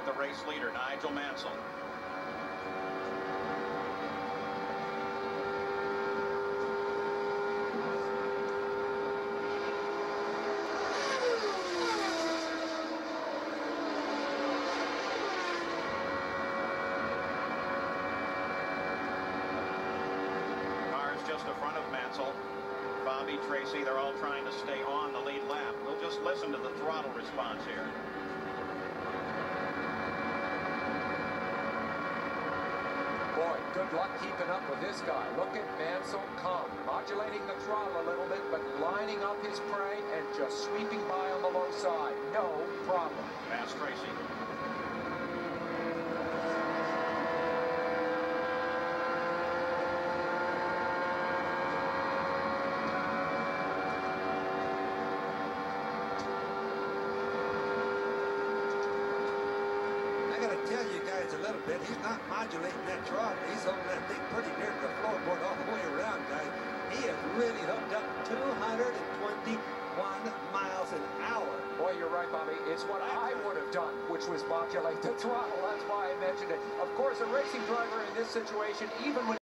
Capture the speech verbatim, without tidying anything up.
with the race leader, Nigel Mansell. Just in front of Mansell, Bobby, Tracy, they're all trying to stay on the lead lap. We'll just listen to the throttle response here. Boy, good luck keeping up with this guy. Look at Mansell come, modulating the throttle a little bit, but lining up his prey and just sweeping by on the low side. No problem. Pass Tracy. Tell you guys a little bit, he's not modulating that throttle. He's holding that thing pretty near the floorboard all the way around, guys. He is really hooked up two hundred twenty-one miles an hour. Boy, you're right, Bobby. It's what I would have done, which was modulate the throttle. That's why I mentioned it. Of course, a racing driver in this situation, even when